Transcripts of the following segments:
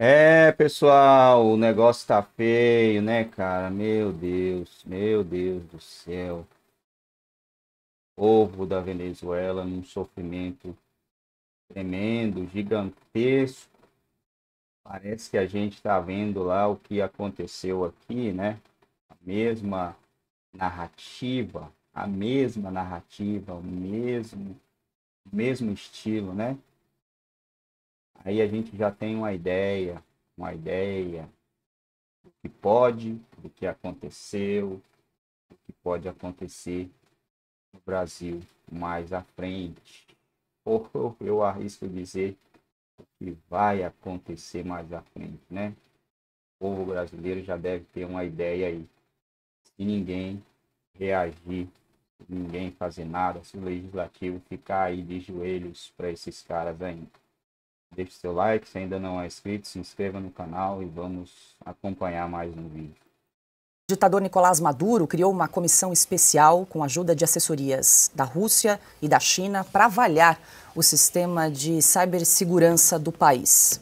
Pessoal, o negócio tá feio, né, cara? Meu Deus do céu. O povo da Venezuela num sofrimento tremendo, gigantesco. Parece que a gente tá vendo lá o que aconteceu aqui, né? A mesma a mesma narrativa, o mesmo estilo, né? Aí a gente já tem uma ideia do que pode, do que aconteceu, do que pode acontecer no Brasil mais à frente. Ou eu arrisco dizer o que vai acontecer mais à frente, né? O povo brasileiro já deve ter uma ideia aí. Se ninguém reagir, se ninguém fazer nada, se o legislativo ficar aí de joelhos para esses caras ainda. Deixe seu like, se ainda não é inscrito, se inscreva no canal e vamos acompanhar mais um vídeo. O ditador Nicolás Maduro criou uma comissão especial com a ajuda de assessorias da Rússia e da China para avaliar o sistema de cibersegurança do país.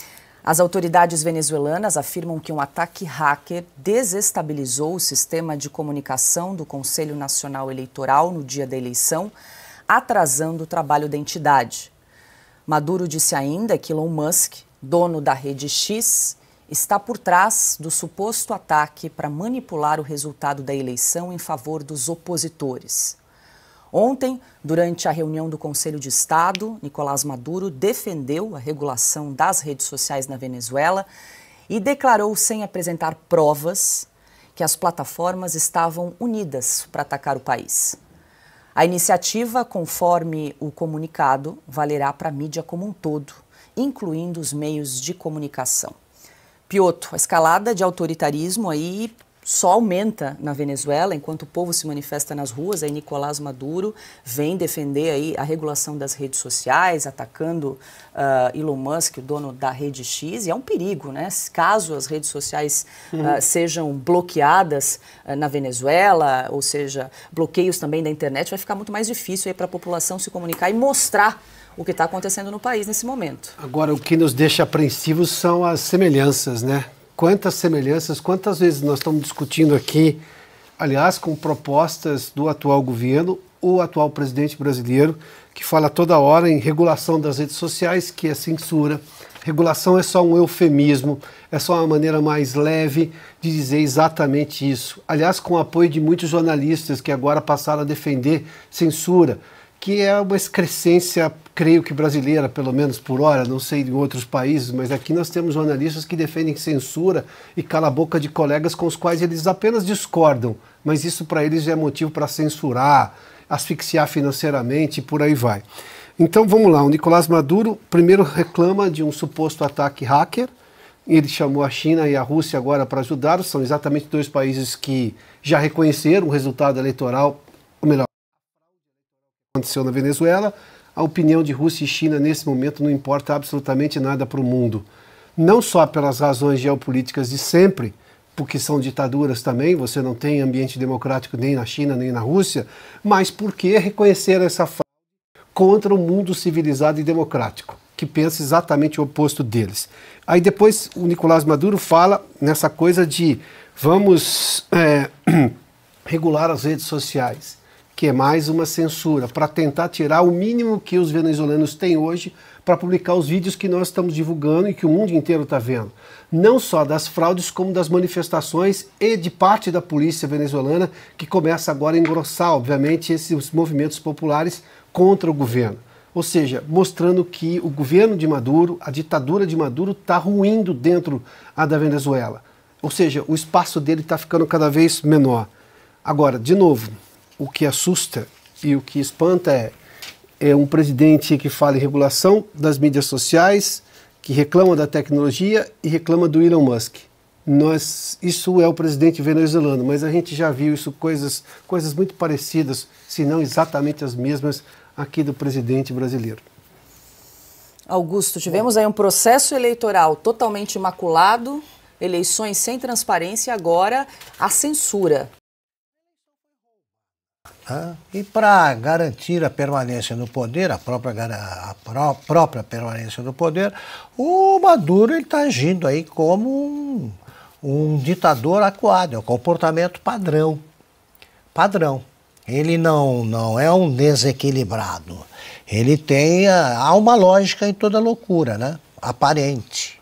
As autoridades venezuelanas afirmam que um ataque hacker desestabilizou o sistema de comunicação do Conselho Nacional Eleitoral no dia da eleição, atrasando o trabalho da entidade. Maduro disse ainda que Elon Musk, dono da rede X, está por trás do suposto ataque para manipular o resultado da eleição em favor dos opositores. Ontem, durante a reunião do Conselho de Estado, Nicolás Maduro defendeu a regulação das redes sociais na Venezuela e declarou, sem apresentar provas, que as plataformas estavam unidas para atacar o país. A iniciativa, conforme o comunicado, valerá para a mídia como um todo, incluindo os meios de comunicação. Piotr, a escalada de autoritarismo aí só aumenta na Venezuela, enquanto o povo se manifesta nas ruas. Aí Nicolás Maduro vem defender aí a regulação das redes sociais, atacando Elon Musk, o dono da rede X, e é um perigo, né? Caso as redes sociais sejam bloqueadas na Venezuela, ou seja, bloqueios também da internet, vai ficar muito mais difícil aí para a população se comunicar e mostrar o que está acontecendo no país nesse momento. Agora, o que nos deixa apreensivos são as semelhanças, né? Quantas semelhanças, quantas vezes nós estamos discutindo aqui, aliás, com propostas do atual governo, o atual presidente brasileiro, que fala toda hora em regulação das redes sociais, que é censura. Regulação é só um eufemismo, é só uma maneira mais leve de dizer exatamente isso. Aliás, com o apoio de muitos jornalistas que agora passaram a defender censura, que é uma excrescência, creio que brasileira, pelo menos por hora, não sei de outros países, mas aqui nós temos jornalistas que defendem censura e cala a boca de colegas com os quais eles apenas discordam, mas isso para eles já é motivo para censurar, asfixiar financeiramente e por aí vai. Então vamos lá, o Nicolás Maduro primeiro reclama de um suposto ataque hacker, ele chamou a China e a Rússia agora para ajudar, são exatamente dois países que já reconheceram o resultado eleitoral, ou melhor, aconteceu na Venezuela. A opinião de Rússia e China nesse momento não importa absolutamente nada para o mundo. Não só pelas razões geopolíticas de sempre, porque são ditaduras também, você não tem ambiente democrático nem na China nem na Rússia, mas porque reconhecer essa fraude contra o mundo civilizado e democrático, que pensa exatamente o oposto deles. Aí depois o Nicolás Maduro fala nessa coisa de vamos regular as redes sociais, que é mais uma censura, para tentar tirar o mínimo que os venezuelanos têm hoje para publicar os vídeos que nós estamos divulgando e que o mundo inteiro está vendo. Não só das fraudes, como das manifestações e de parte da polícia venezuelana, que começa agora a engrossar, obviamente, esses movimentos populares contra o governo. Ou seja, mostrando que o governo de Maduro, a ditadura de Maduro, está ruindo dentro da Venezuela. Ou seja, o espaço dele está ficando cada vez menor. Agora, de novo, o que assusta e o que espanta é um presidente que fala em regulação das mídias sociais, que reclama da tecnologia e reclama do Elon Musk. Isso é o presidente venezuelano, mas a gente já viu isso, coisas muito parecidas, se não exatamente as mesmas, aqui do presidente brasileiro. Augusto, tivemos aí um processo eleitoral totalmente imaculado, eleições sem transparência e agora a censura. né? E para garantir a permanência no poder, a própria permanência no poder, o Maduro está agindo aí como um ditador acuado, é um comportamento padrão. Ele não é um desequilibrado. Ele há uma lógica em toda loucura, né? Aparente.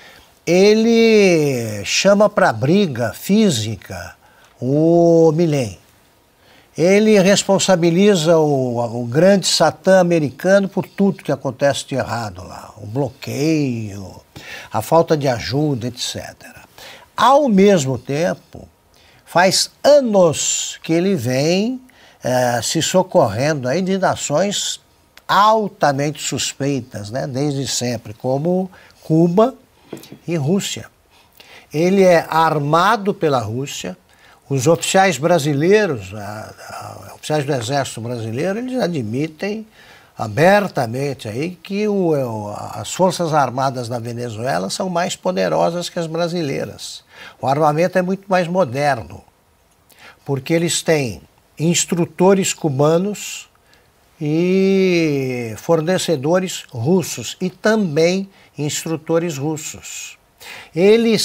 Ele chama para briga física o Milei. Ele responsabiliza o grande Satã americano por tudo que acontece de errado lá. O bloqueio, a falta de ajuda, etc. Ao mesmo tempo, faz anos que ele vem se socorrendo aí de nações altamente suspeitas, né, desde sempre, como Cuba e Rússia. Ele é armado pela Rússia. Os oficiais brasileiros, oficiais do Exército Brasileiro, eles admitem abertamente aí que as Forças Armadas da Venezuela são mais poderosas que as brasileiras. O armamento é muito mais moderno, porque eles têm instrutores cubanos e fornecedores russos e também instrutores russos. Ele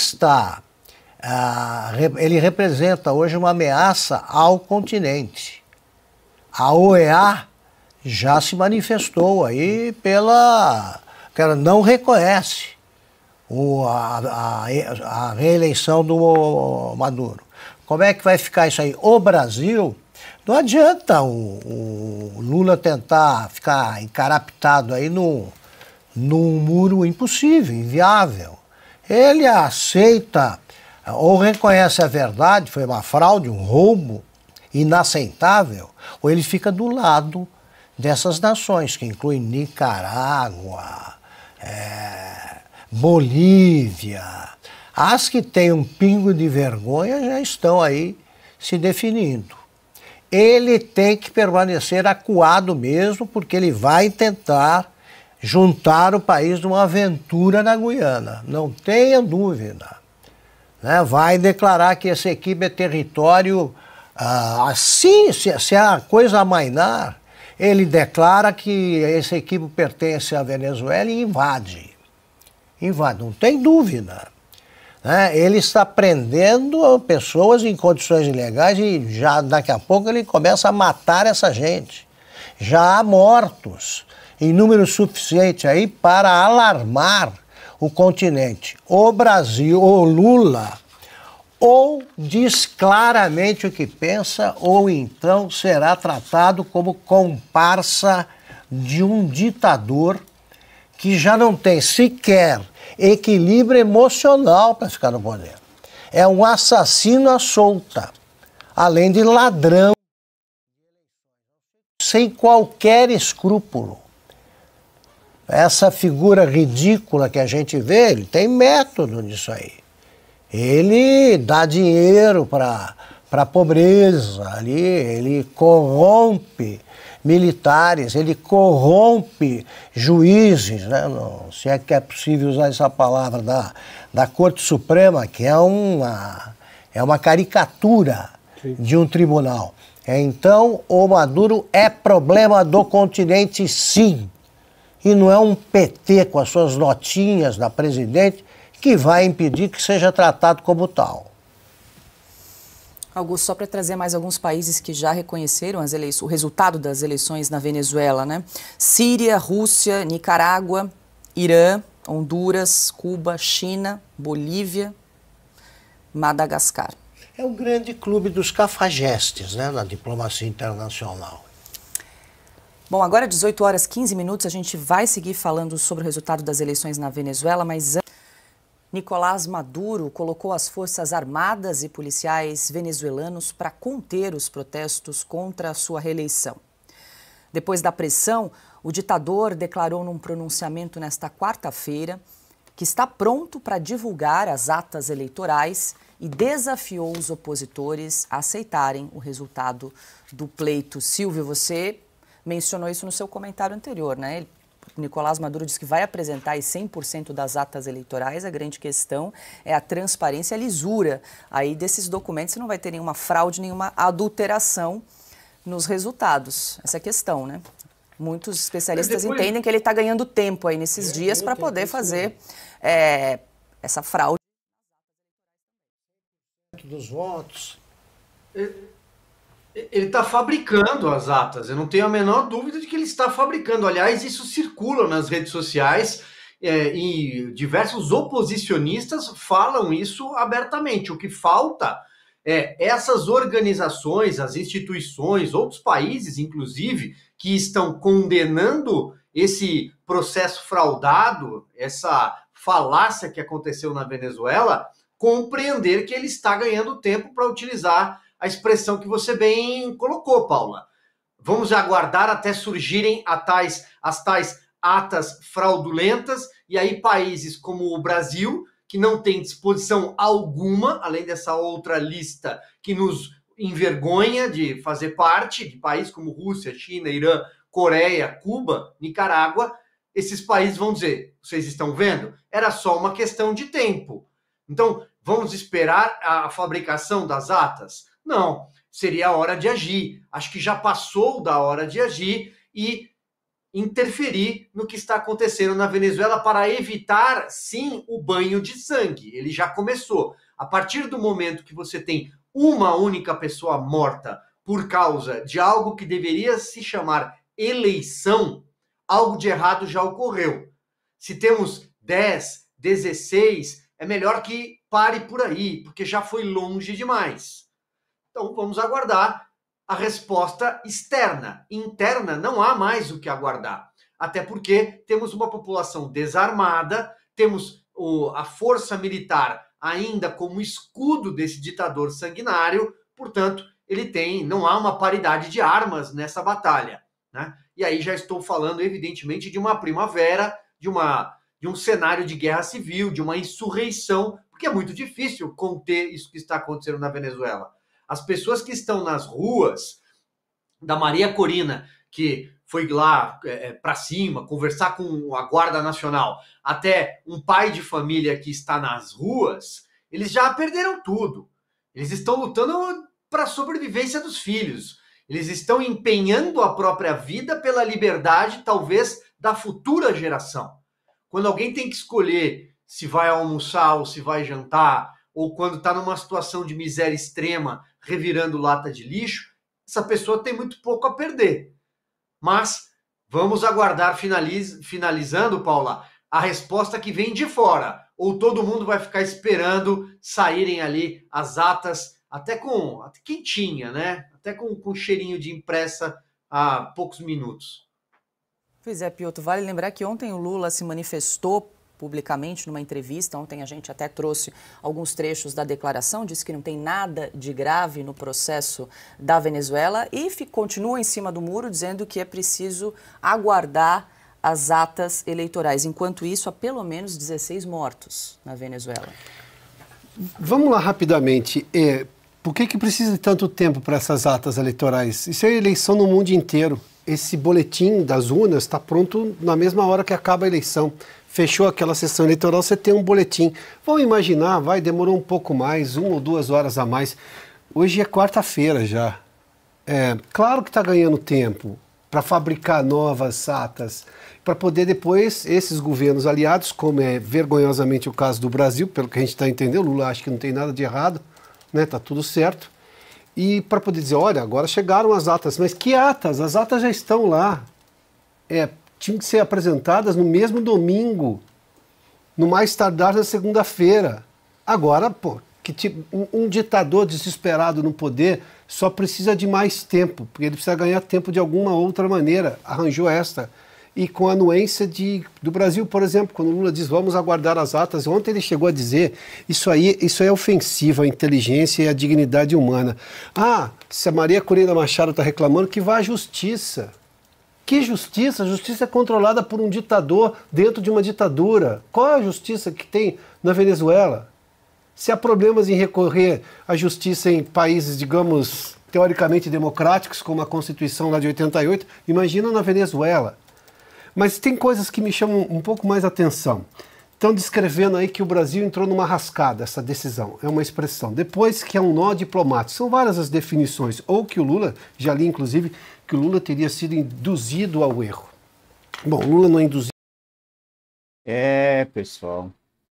representa hoje uma ameaça ao continente. A OEA já se manifestou aí que ela não reconhece a reeleição do Maduro. Como é que vai ficar isso aí? O Brasil, não adianta o Lula tentar ficar encarapitado aí num muro impossível, inviável. Ele aceita ou reconhece a verdade, foi uma fraude, um roubo inaceitável, ou ele fica do lado dessas nações, que incluem Nicarágua, Bolívia. As que têm um pingo de vergonha já estão aí se definindo. Ele tem que permanecer acuado mesmo, porque ele vai tentar juntar o país numa aventura na Guiana, não tenha dúvida. Né? Vai declarar que essa equipe é território, assim, se a coisa amainar, ele declara que essa equipe pertence à Venezuela e invade, não tem dúvida. Né? Ele está prendendo pessoas em condições ilegais e já daqui a pouco ele começa a matar essa gente. Já há mortos em número suficiente aí para alarmar o continente. O Brasil, o Lula, ou diz claramente o que pensa, ou então será tratado como comparsa de um ditador que já não tem sequer equilíbrio emocional para ficar no poder. É um assassino à solta, além de ladrão, sem qualquer escrúpulo. Essa figura ridícula que a gente vê, ele tem método nisso aí. Ele dá dinheiro para a pobreza ali, ele corrompe militares, ele corrompe juízes, né? Não, se é que é possível usar essa palavra, da Corte Suprema, que é uma caricatura de um tribunal. Então, o Maduro é problema do continente, sim. E não é um PT com as suas notinhas da presidente que vai impedir que seja tratado como tal. Augusto, só para trazer mais alguns países que já reconheceram o resultado das eleições na Venezuela, né? Síria, Rússia, Nicarágua, Irã, Honduras, Cuba, China, Bolívia, Madagascar. É o grande clube dos cafajestes, né, na diplomacia internacional. Bom, agora 18 horas 15 minutos, a gente vai seguir falando sobre o resultado das eleições na Venezuela, mas Nicolás Maduro colocou as forças armadas e policiais venezuelanos para conter os protestos contra a sua reeleição. Depois da pressão, o ditador declarou num pronunciamento nesta quarta-feira que está pronto para divulgar as atas eleitorais e desafiou os opositores a aceitarem o resultado do pleito. Silvio, você mencionou isso no seu comentário anterior, né? Nicolás Maduro disse que vai apresentar 100% das atas eleitorais. A grande questão é a transparência e a lisura aí desses documentos. Você não vai ter nenhuma fraude, nenhuma adulteração nos resultados. Essa é a questão, né? Muitos especialistas entendem que ele está ganhando tempo aí nesses dias para poder fazer essa fraude. Dos votos. Ele está fabricando as atas, eu não tenho a menor dúvida de que ele está fabricando. Aliás, isso circula nas redes sociais e diversos oposicionistas falam isso abertamente. O que falta é essas organizações, as instituições, outros países, inclusive, que estão condenando esse processo fraudado, essa falácia que aconteceu na Venezuela, compreender que ele está ganhando tempo para utilizar a expressão que você bem colocou, Paula. Vamos aguardar até surgirem as tais atas fraudulentas, e aí países como o Brasil, que não tem disposição alguma, além dessa outra lista que nos envergonha de fazer parte, de países como Rússia, China, Irã, Coreia, Cuba, Nicarágua, esses países vão dizer, vocês estão vendo? Era só uma questão de tempo. Então, vamos esperar a fabricação das atas? Não, seria a hora de agir. Acho que já passou da hora de agir e interferir no que está acontecendo na Venezuela para evitar, sim, o banho de sangue. Ele já começou. A partir do momento que você tem uma única pessoa morta por causa de algo que deveria se chamar eleição, algo de errado já ocorreu. Se temos 10, 16, é melhor que pare por aí, porque já foi longe demais. Então vamos aguardar a resposta externa. Interna não há mais o que aguardar. Até porque temos uma população desarmada, temos a força militar ainda como escudo desse ditador sanguinário, portanto, não há uma paridade de armas nessa batalha, né? E aí já estou falando, evidentemente, de uma primavera, de um cenário de guerra civil, de uma insurreição, porque é muito difícil conter isso que está acontecendo na Venezuela. As pessoas que estão nas ruas, da Maria Corina, que foi lá para cima, conversar com a Guarda Nacional, até um pai de família que está nas ruas, eles já perderam tudo. Eles estão lutando para a sobrevivência dos filhos. Eles estão empenhando a própria vida pela liberdade, talvez, da futura geração. Quando alguém tem que escolher se vai almoçar ou se vai jantar, ou quando está numa situação de miséria extrema, revirando lata de lixo, essa pessoa tem muito pouco a perder. Mas vamos aguardar, finalizando, Paula, a resposta que vem de fora. Ou todo mundo vai ficar esperando saírem ali as atas, até quentinha, né? Até com cheirinho de impressa há poucos minutos. Pois é, Piotr, vale lembrar que ontem o Lula se manifestou publicamente numa entrevista. Ontem a gente até trouxe alguns trechos da declaração, disse que não tem nada de grave no processo da Venezuela e continua em cima do muro dizendo que é preciso aguardar as atas eleitorais. Enquanto isso, há pelo menos 16 mortos na Venezuela. Vamos lá rapidamente. Por que precisa de tanto tempo para essas atas eleitorais? Isso é eleição no mundo inteiro. Esse boletim das urnas está pronto na mesma hora que acaba a eleição. Fechou aquela sessão eleitoral, você tem um boletim. Vamos imaginar, demorou um pouco mais, 1 ou 2 horas a mais. Hoje é quarta-feira já. Claro que está ganhando tempo para fabricar novas atas, para poder depois, esses governos aliados, como é vergonhosamente o caso do Brasil, pelo que a gente está entendendo, o Lula acha que não tem nada de errado, né? Tá tudo certo. E para poder dizer, olha, agora chegaram as atas. Mas que atas? As atas já estão lá. Tinham que ser apresentadas no mesmo domingo, no mais tardar na segunda-feira. Agora, um ditador desesperado no poder só precisa de mais tempo, porque ele precisa ganhar tempo de alguma outra maneira. Arranjou esta. E com a anuência do Brasil, por exemplo, quando o Lula diz vamos aguardar as atas, ontem ele chegou a dizer isso é ofensivo à inteligência e à dignidade humana. Se a Maria Corina Machado está reclamando, que vá à justiça. Que justiça? A justiça é controlada por um ditador dentro de uma ditadura. Qual é a justiça que tem na Venezuela? Se há problemas em recorrer à justiça em países, digamos, teoricamente democráticos, como a Constituição lá de 88, imagina na Venezuela. Mas tem coisas que me chamam um pouco mais atenção. Estão descrevendo aí que o Brasil entrou numa rascada, essa decisão, é uma expressão. Depois que é um nó diplomático, são várias as definições, ou que o Lula, já li inclusive, que o Lula teria sido induzido ao erro. Bom, Lula não induziu. Pessoal.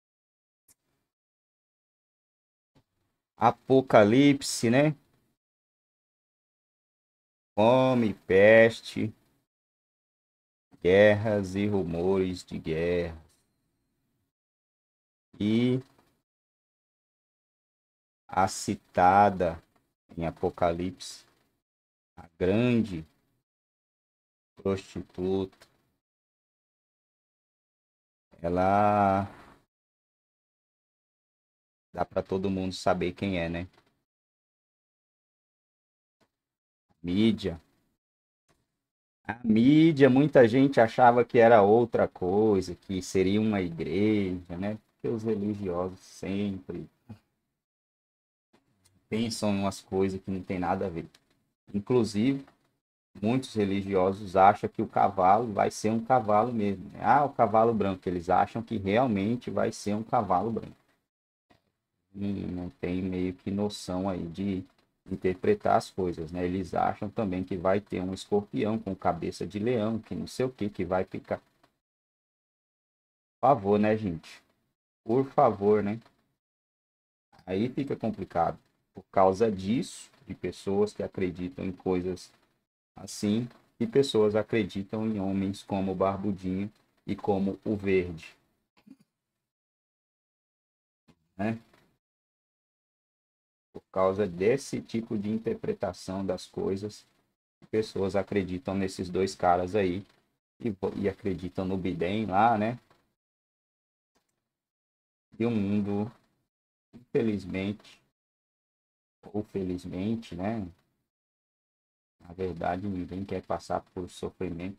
Apocalipse, né? Fome, peste, guerras e rumores de guerra. E a citada em Apocalipse, a grande prostituta, ela dá para todo mundo saber quem é, né? Mídia. A mídia, muita gente achava que era outra coisa, que seria uma igreja, né? Porque os religiosos sempre pensam em umas coisas que não tem nada a ver. Inclusive, muitos religiosos acham que o cavalo vai ser um cavalo mesmo, né? Ah, o cavalo branco. Eles acham que realmente vai ser um cavalo branco. E não tem meio que noção aí de interpretar as coisas, né? Eles acham também que vai ter um escorpião com cabeça de leão, que não sei o que vai ficar. Por favor, né, gente? Por favor, né? Aí fica complicado. Por causa disso, de pessoas que acreditam em coisas assim, e pessoas acreditam em homens como o Barbudinho e como o Verde. Né? Por causa desse tipo de interpretação das coisas, pessoas acreditam nesses dois caras aí e acreditam no Biden lá, né? E o mundo, infelizmente, ou felizmente, né? Na verdade, ninguém quer passar por sofrimento.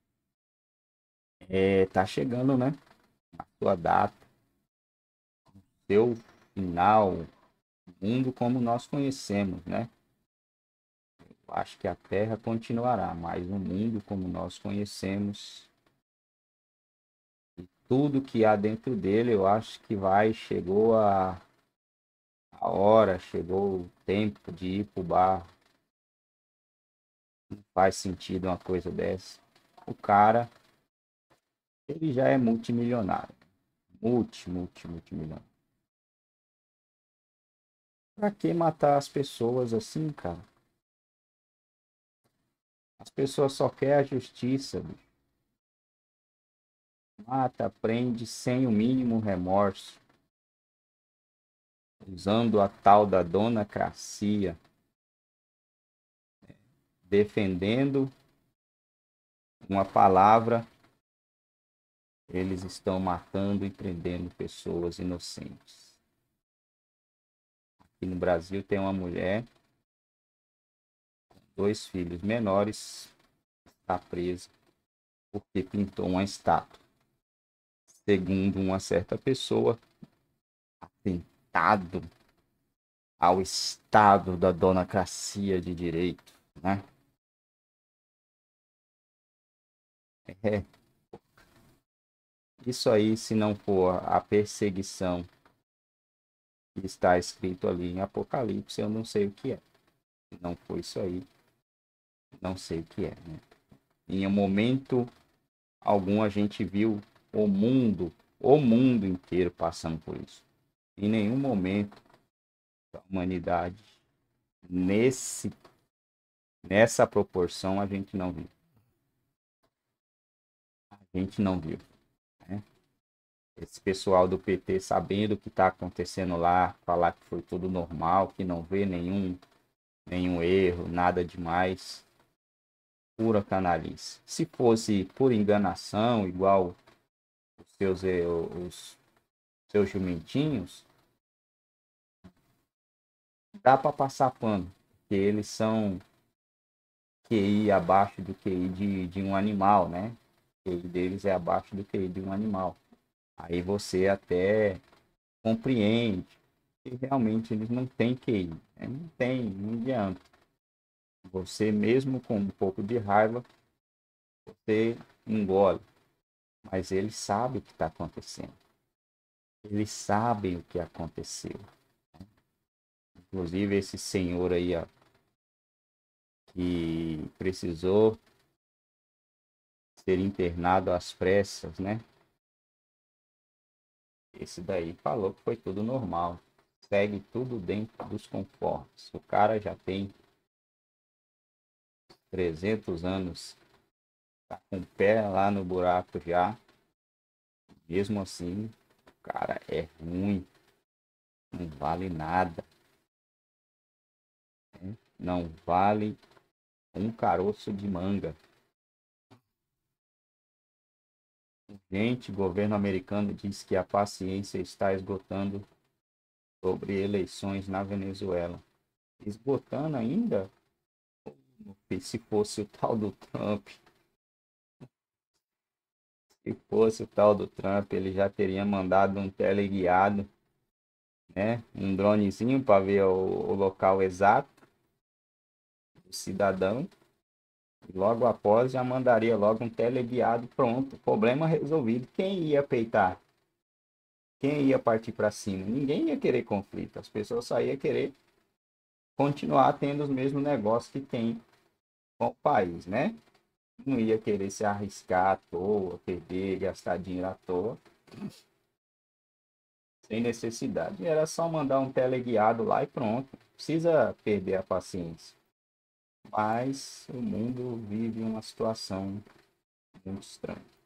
Tá chegando, né? A sua data, seu final, mundo como nós conhecemos, né? Eu acho que a Terra continuará, mas o mundo como nós conhecemos, e tudo que há dentro dele, eu acho que chegou a hora, chegou o tempo de ir pro bar. Não faz sentido uma coisa dessa. O cara, ele já é multimilionário. Multimilionário. Pra que matar as pessoas assim, cara? As pessoas só querem a justiça, bicho. Mata, prende sem o mínimo remorso. Usando a tal da donacracia. Defendendo uma palavra, eles estão matando e prendendo pessoas inocentes. Aqui no Brasil tem uma mulher com 2 filhos menores, está presa porque pintou uma estátua. Segundo uma certa pessoa, atentado ao Estado da donacracia de direito, né? Isso aí, se não for a perseguição que está escrito ali em Apocalipse, eu não sei o que é. Se não for isso aí, não sei o que é, né? Em um momento algum a gente viu o mundo inteiro passando por isso. Em nenhum momento da humanidade, nessa proporção, a gente não viu. A gente não viu, né? Esse pessoal do PT, sabendo o que está acontecendo lá, falar que foi tudo normal, que não vê nenhum erro, nada demais. Pura canalice. Se fosse por enganação, igual os seus jumentinhos, dá para passar pano, porque eles são QI abaixo do QI de um animal, né? O QI deles é abaixo do QI de um animal. Aí você até compreende que realmente eles não têm QI, né? Não adianta. Você mesmo com um pouco de raiva, você engole. Mas ele sabe o que está acontecendo. Eles sabem o que aconteceu. Inclusive esse senhor aí, ó, que precisou ser internado às pressas, né? Esse daí falou que foi tudo normal. Segue tudo dentro dos conformes. O cara já tem 300 anos, tá com o pé lá no buraco já. Mesmo assim, o cara é ruim. Não vale nada. Né? Não vale um caroço de manga. Gente, o governo americano diz que a paciência está esgotando sobre eleições na Venezuela. Esgotando ainda? Se fosse o tal do Trump, se fosse o tal do Trump, ele já teria mandado um teleguiado, né? Um dronezinho para ver o local exato do cidadão. E logo após já mandaria logo um teleguiado, pronto, problema resolvido. Quem ia peitar? Quem ia partir para cima? Ninguém ia querer conflito. As pessoas só iam querer continuar tendo os mesmos negócios que tem com o país, né? Não ia querer se arriscar à toa, perder, gastar dinheiro à toa, sem necessidade. Era só mandar um teleguiado lá e pronto. Não precisa perder a paciência. Mas o mundo vive uma situação muito estranha.